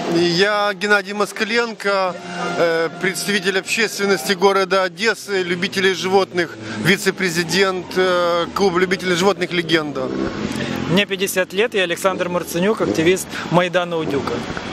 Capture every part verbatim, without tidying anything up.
Я Геннадий Москаленко, представитель общественности города Одессы, любителей животных, вице-президент клуба любителей животных «Легенда». Мне пятьдесят лет, я Александр Марценюк, активист Майдана Удюка.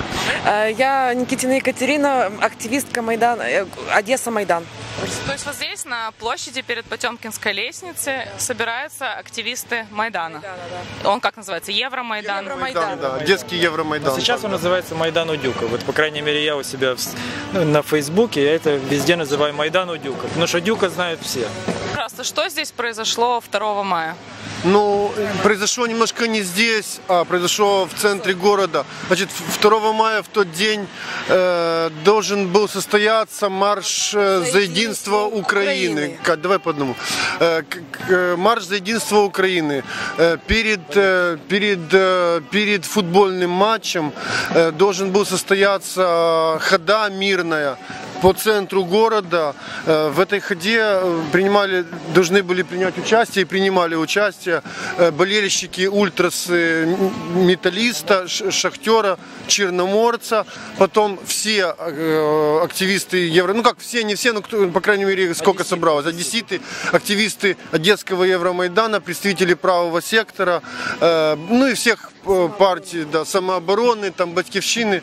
Я Никитина Екатерина, активистка Майдана, Одесса Майдан. То есть вот здесь, на площади перед Потемкинской лестницей, собираются активисты Майдана. Майдана, да. Он как называется? Евромайдан? Евромайдан, да, детский Евромайдан. Но сейчас он называется Майдан Удюка. Вот, по крайней мере, я у себя в, ну, на Фейсбуке, я это везде называю Майдан Удюка. Потому что Дюка знают все. Пожалуйста, что здесь произошло второго мая? Ну, произошло немножко не здесь, а произошло в центре города. Значит, второго мая в тот день э, должен был состояться марш э, за единство Украины. Украины. Давай по одному. Э, к, марш за единство Украины. Э, перед, э, перед, э, перед футбольным матчем э, должен был состояться хода мирная по центру города. В этой ходе принимали, должны были принять участие и принимали участие болельщики ультрасы Металлиста, Шахтера, Черноморца, потом все активисты Евро, ну как все, не все, но кто, по крайней мере сколько одесситы, собралось, одесситы, активисты Одесского Евромайдана, представители правого сектора, ну и всех партий, да, самообороны, там, Батьківщины.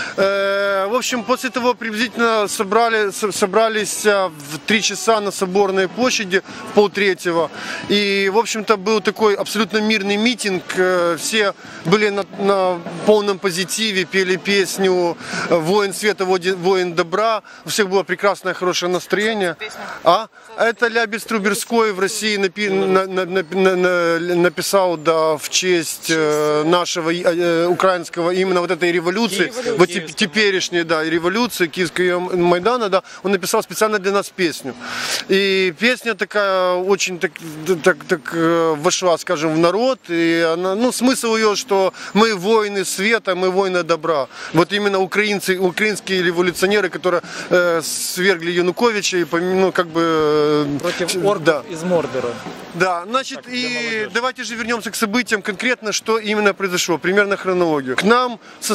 В общем, после того приблизительно собрали, собрались в три часа на Соборной площади, в полтретьего. И, в общем-то, был такой абсолютно мирный митинг. Все были на, на полном позитиве, пели песню «Воин света, воин добра». У всех было прекрасное, хорошее настроение. А? Это Лябец Труберской в России напи, на, на, на, на, написал, да, в честь нашего э, украинского именно вот этой революции, Киевского, вот Киевского. теперешней, да, революции Киевского Майдана, да, он написал специально для нас песню. И песня такая очень так, так, так вошла, скажем, в народ, и она, ну, смысл ее, что мы воины света, мы воины добра. Вот именно украинцы, украинские революционеры, которые э, свергли Януковича и, ну, как бы... Против орков, да, из Мордора. Да, значит, так, и давайте же вернемся к событиям конкретно, что именно произошло, примерно хронологию. К нам со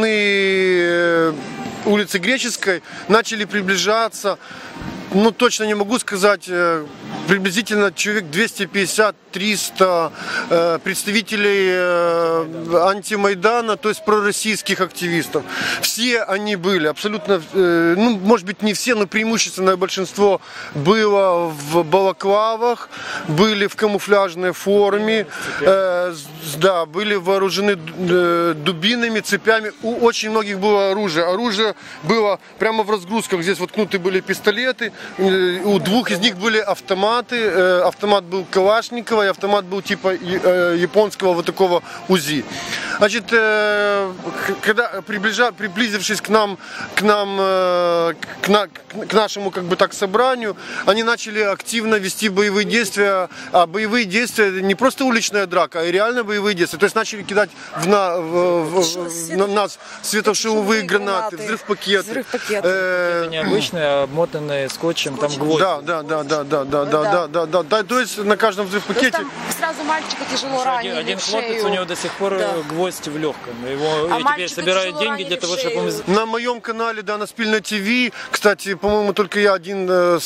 стороны улицы Греческой начали приближаться, ну точно не могу сказать, приблизительно человек двести пятьдесят — триста э, представителей э, антимайдана, то есть пророссийских активистов. Все они были, абсолютно, э, ну, может быть, не все, но преимущественное большинство было в балаклавах, были в камуфляжной форме, э, да, были вооружены э, дубинами, цепями. У очень многих было оружие. Оружие было прямо в разгрузках. Здесь воткнуты были пистолеты, э, у двух из них были автоматы. Э, автомат был Калашникова, и автомат был типа э, японского вот такого УЗИ. Значит, э, когда приближа, приблизившись к нам, к нам, э, к, на, к нашему, как бы так, собранию, они начали активно вести боевые действия. А боевые действия не просто уличная драка, а реально боевые действия. То есть начали кидать в, на, в, в, на нас светошумовые гранаты, взрыв-пакеты. Взрыв-пакеты. Э, Это необычные, обмотанные скотчем, скотчем, там гвозди. Да, да, да, да, да, да, да, да, да, да, да. То есть на каждом взрыв-пакете. Сразу мальчика тяжело ранили. Один, один в хлопец, шею. У него до сих пор, да, гвоздь в легком. Его А теперь собирают деньги для того, чтобы он... На моем канале, да, на Спильно ТВ, кстати, по-моему, только я один э,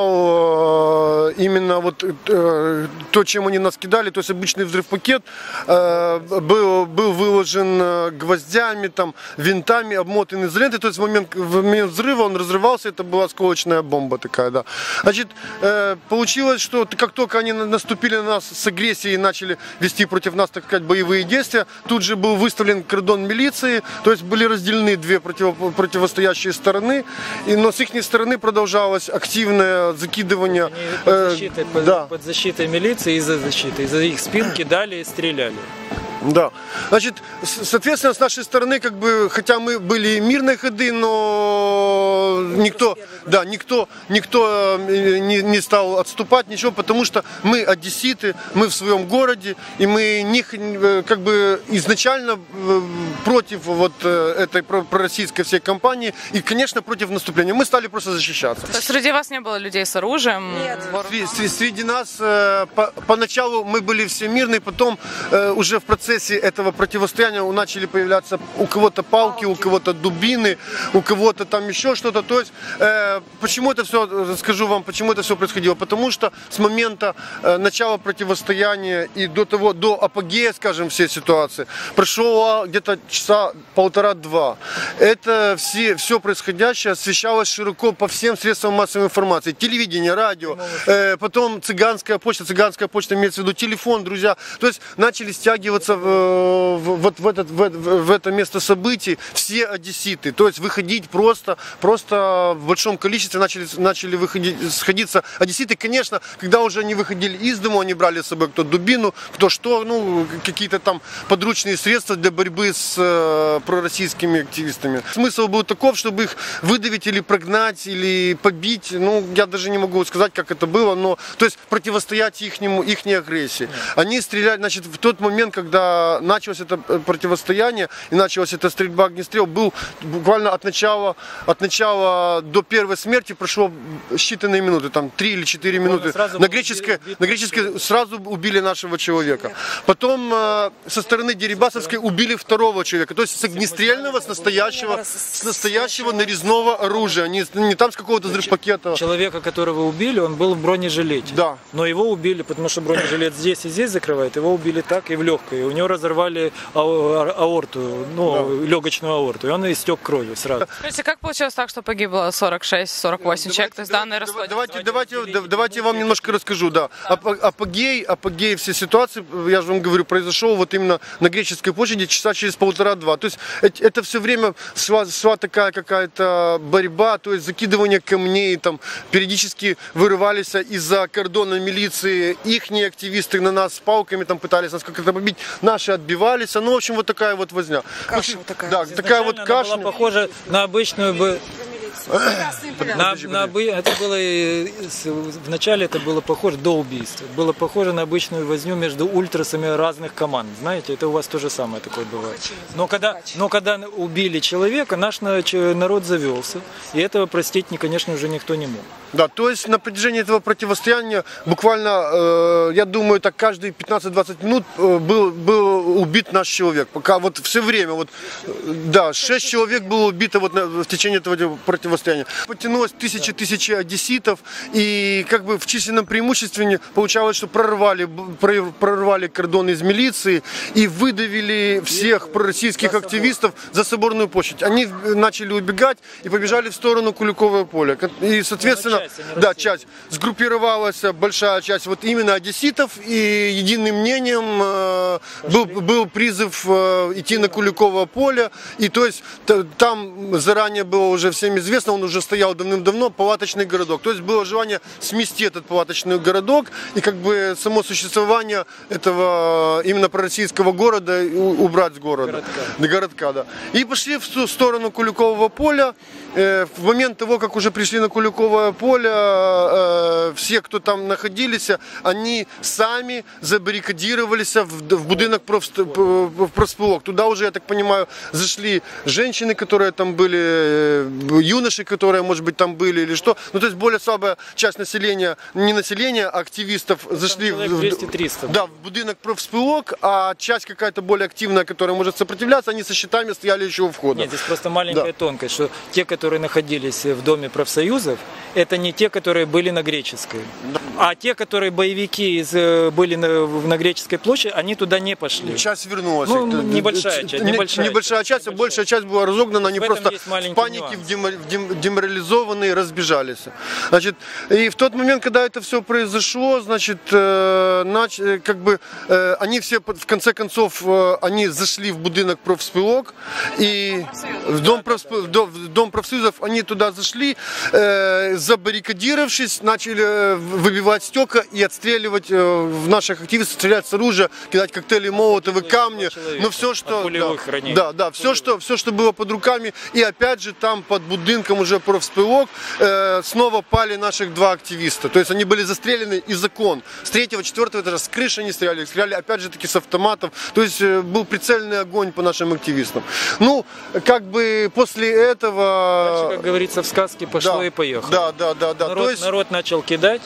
снял э, именно вот э, то, чем они нас кидали, то есть обычный взрыв-пакет э, был, был выложен э, гвоздями, там, винтами, обмотан изолентой, то есть в момент, в момент взрыва он разрывался, это была осколочная бомба такая, да. Значит, э, получилось, что как только они наступили на нас с агрессией и начали вести против нас, так сказать, боевые действия, тут же был выставлен кордон милиции, то есть были разделены две против, противостоящие стороны, и, но с их стороны продолжалось активное закидывание. Они под защитой, э, под, да. под защитой милиции, из-за защиты, из-за их спин кидали и стреляли. Да. Значит, соответственно, с нашей стороны, как бы, хотя мы были мирные ходы, но никто, да, никто, никто не, не стал отступать, ничего, потому что мы одесситы, мы в своем городе, и мы не, как бы, изначально против вот этой пророссийской всей кампании и, конечно, против наступления. Мы стали просто защищаться. То есть среди вас не было людей с оружием? Нет. Среди нас поначалу мы были все мирные, потом уже в процессе процессе этого противостояния начали появляться у кого-то палки, у кого-то дубины, у кого-то там еще что-то. То есть, э, почему это все, скажу вам, почему это все происходило? Потому что с момента э, начала противостояния и до того, до апогея, скажем, всей ситуации, прошло где-то часа полтора-два. Это все, все происходящее освещалось широко по всем средствам массовой информации. Телевидение, радио, э, потом цыганская почта, цыганская почта имеется в виду телефон, друзья. То есть начали стягиваться в, в, вот в, этот, в, в это место событий все одесситы. То есть выходить просто, просто в большом количестве начали, начали выходить, сходиться одесситы. Конечно, когда уже они выходили из дома, они брали с собой кто дубину, кто что, ну, какие-то там подручные средства для борьбы с э, пророссийскими активистами. Смысл был таков, чтобы их выдавить или прогнать, или побить. Ну, я даже не могу сказать, как это было, но, то есть, противостоять ихнему, ихней агрессии. Они стреляли, значит, в тот момент, когда началось это противостояние и началась эта стрельба, огнестрел, был буквально от начала, от начала до первой смерти прошло считанные минуты, там три или четыре минуты. На греческой, на греческой сразу убили нашего человека. Потом э, со стороны Дерибасовской убили второго человека, то есть с огнестрельного, с настоящего, с настоящего нарезного оружия, не, не там с какого-то взрывпакета. Человека, которого убили, он был в бронежилете. Да. Но его убили, потому что бронежилет здесь и здесь закрывает, его убили так и в легкое. У него разорвали аорту, ну, да. легочную аорту, и он истек кровью сразу. Скажите, как получилось так, что погибло сорок шесть — сорок восемь человек? То есть данные расходятся? Давайте, давайте, давайте, давайте я вам немножко расскажу. Да. Апогей, апогей всей ситуации, я же вам говорю, произошел вот именно на Греческой площади часа через полтора-два. То есть это все время шла, шла такая какая-то борьба, то есть закидывание камней, там периодически вырывались из-за кордона милиции ихние активисты на нас с палками там пытались нас как-то побить, наши отбивались. Ну, в общем, вот такая вот возня. Каша вот такая. Да, такая вот каша. Она была похожа на обычную бы. На, на, это было вначале это было похоже до убийства, было похоже на обычную возню между ультрасами разных команд, знаете, это у вас то же самое такое бывает. Но когда, но когда убили человека, наш народ завелся, и этого простить, конечно, уже никто не мог. Да, то есть на протяжении этого противостояния буквально, э, я думаю, так каждые пятнадцать-двадцать минут э, был, был убит наш человек. Пока вот все время, вот, э, да, шесть человек было убито вот на, в течение этого противостояния. Потянулось тысячи-тысячи одесситов, и как бы в численном преимуществе получалось, что прорвали, прорвали кордон из милиции и выдавили всех пророссийских активистов за Соборную площадь. Они начали убегать и побежали в сторону Куликовое поле. И, соответственно, да, часть. Сгруппировалась большая часть вот именно одесситов, и единым мнением э, был, был призыв э, идти на Куликовое поле. И то есть там заранее было уже всем известно, он уже стоял давным-давно, палаточный городок. То есть было желание смести этот палаточный городок и как бы само существование этого именно пророссийского города убрать с города. Городка. До городка, да. И пошли в ту сторону Куликового поля. Э, в момент того, как уже пришли на Куликовое поле, э, все, кто там находились, они сами забаррикадировались в, в будинок профспілок. Туда уже, я так понимаю, зашли женщины, которые там были, юноши, которые, может быть, там были или что. Ну, то есть более слабая часть населения, не населения, а активистов там зашли в, двести-триста. Да, в будинок профспілок, а часть какая-то более активная, которая может сопротивляться, они со щитами стояли еще у входа. Нет, здесь просто маленькая да. тонкость, что те, которые находились в Доме профсоюзов, это не те, которые были на Греческой. А те, которые боевики из, были на, на Греческой площади, они туда не пошли. Часть вернулась. Ну, небольшая часть. Небольшая, небольшая часть, часть, а большая часть была разогнана, они в просто в панике, в деморализованные, разбежались. Значит, и в тот момент, когда это все произошло, значит, э, нач, как бы, э, они все, в конце концов, э, они зашли в будинок профспілок, и в дом, профспілок, в дом профсоюзов, они туда зашли, э, забаррикадировавшись, начали выбивать стекла и отстреливать э, в наших активистов, стрелять с оружия, кидать коктейли Молотова, камни, но все, что, да, да, да, все, что, все, что было под руками, и опять же там под будинком уже профспілок э, снова пали наших два активиста, то есть они были застрелены из окон, с третьего, четвертого этажа, с крыши они стреляли, стреляли опять же таки с автоматов, то есть э, был прицельный огонь по нашим активистам. Ну, как бы после этого... Дальше, как говорится в сказке, пошло да, и поехало. Да, да, да, да. Народ, то есть... народ начал кидать. Раз,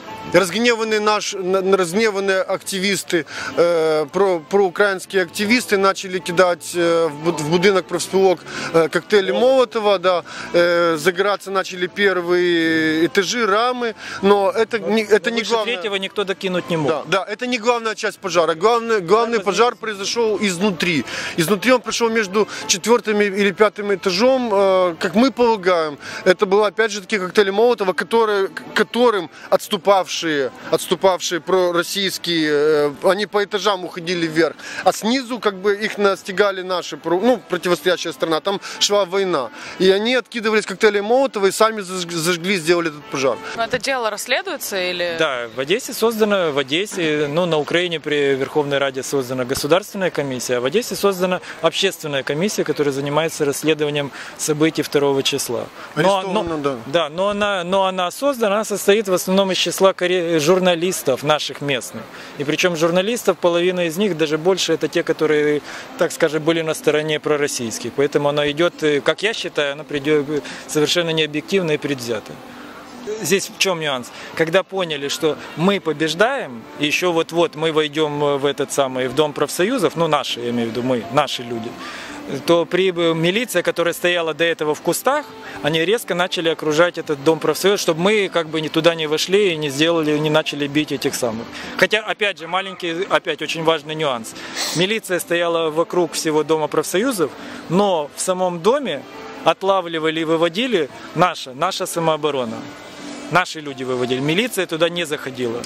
разгневанные, наш, разгневанные активисты, э, про, проукраинские активисты начали кидать э, в будинок профспілок э, коктейли Молотова, да, э, загораться начали первые этажи, рамы, но это не, это не главное. Третьего никто докинуть не мог. Да, да, это не главная часть пожара. Главный, главный пожар произошел изнутри. Изнутри он пришел между четвертым или пятым этажом, э, как мы полагаем. Это было опять же таки коктейли Молотова, которые, которым отступавшие, отступавшие пророссийские, э, они по этажам уходили вверх, а снизу как бы их настигали наши, ну, противостоящая страна. Там шла война. И они откидывались коктейли Молотова и сами зажгли, сделали этот пожар. Но это дело расследуется или? Да, в Одессе создана, в Одессе, ну, на Украине при Верховной Раде создана государственная комиссия, а в Одессе создана общественная комиссия, которая занимается расследованием событий второго числа. Но, но, да. Да, но она, но она создана, она состоит в основном из числа журналистов наших местных. И причем журналистов, половина из них, даже больше, это те, которые, так скажем, были на стороне пророссийских. Поэтому она идет, как я считаю, она придет совершенно необъективно и предвзято. Здесь в чем нюанс? Когда поняли, что мы побеждаем, и еще вот-вот мы войдем в этот самый, в Дом профсоюзов, ну наши, я имею в виду мы, наши люди, то при милиция, которая стояла до этого в кустах, они резко начали окружать этот Дом профсоюзов, чтобы мы как бы ни туда не вошли и не сделали, не начали бить этих самых. Хотя, опять же, маленький, опять очень важный нюанс. Милиция стояла вокруг всего Дома профсоюзов, но в самом доме отлавливали и выводили наша, наша самооборона. Наши люди выводили. Милиция туда не заходила.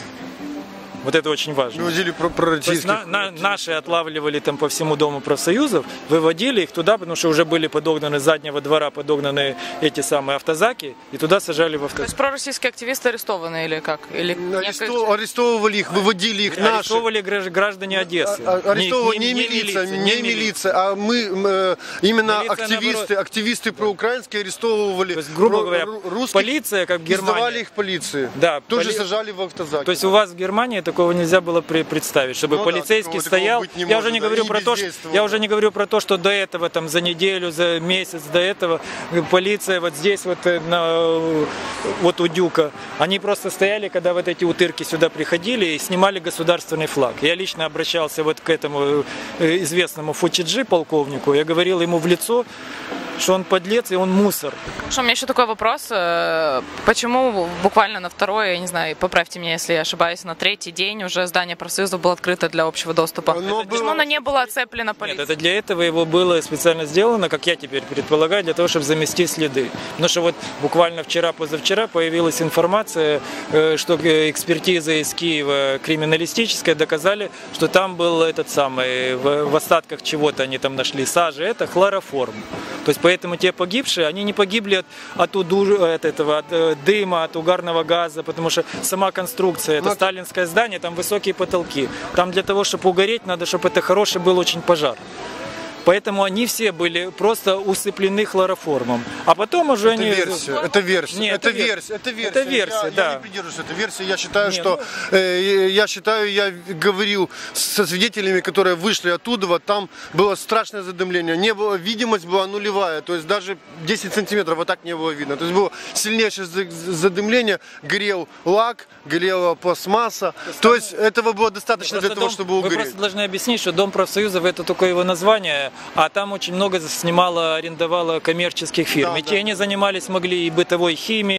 Вот это очень важно. Выводили пророссийских. На, на, наши отлавливали там по всему Дому профсоюзов, выводили их туда, потому что уже были подогнаны с заднего двора, подогнаны эти самые автозаки, и туда сажали в автозак. То есть пророссийские активисты арестованы или как? Или Арестов, арестовывали их, выводили их наши. Арестовывали граждане Одессы. А, арестовывали не, не, не, милиция, не, не милиция, а мы, мы именно милиция, активисты, наоборот, активисты проукраинские арестовывали. То есть, грубо про, говоря, русских, полиция, как в Германии. Сдавали их полиции. Да, тоже поли... сажали в автозаки. То есть у вас в Германии это такого нельзя было представить, чтобы ну, полицейский да, такого, стоял. Такого я, может, уже не да, говорю про то, что, я уже не говорю про то, что до этого, там, за неделю, за месяц до этого полиция вот здесь, вот, на, вот у Дюка, они просто стояли, когда вот эти утырки сюда приходили и снимали государственный флаг. Я лично обращался вот к этому известному Фучиджи, полковнику, я говорил ему в лицо, что он подлец и он мусор. Что, у меня еще такой вопрос. Почему буквально на второй, я не знаю, поправьте меня, если я ошибаюсь, на третий день уже здание профсоюза было открыто для общего доступа? Но Почему было... оно не было оцеплено полицией? Нет, это для этого его было специально сделано, как я теперь предполагаю, для того, чтобы замести следы. Потому что вот буквально вчера-позавчера появилась информация, что экспертиза из Киева криминалистическая доказали, что там был этот самый, в, в остатках чего-то они там нашли сажи, это хлороформ. То есть поэтому те погибшие, они не погибли от, от, уду, от, этого, от дыма, от угарного газа, потому что сама конструкция, это сталинское здание, там высокие потолки. Там для того, чтобы угореть, надо, чтобы это хороший был очень пожар. Поэтому они все были просто усыплены хлороформом. А потом уже это они... Версия, это версия. Нет, это, это версия. Это версия. Это версия, я, да. Я не придерживаюсь этой версии. Я считаю, Нет, что... ну... Э, я считаю, я говорил со свидетелями, которые вышли оттуда, вот там было страшное задымление. Не было, видимость была нулевая. То есть даже десять сантиметров вот так не было видно. То есть было сильнейшее задымление. Горел лак, горела пластмасса. То есть этого было достаточно для того, дом, чтобы угореть. Вы просто должны объяснить, что Дом профсоюзов это только его название, а там очень много снимало, арендовало коммерческих фирм. Да, и да. те они занимались, могли и бытовой химией,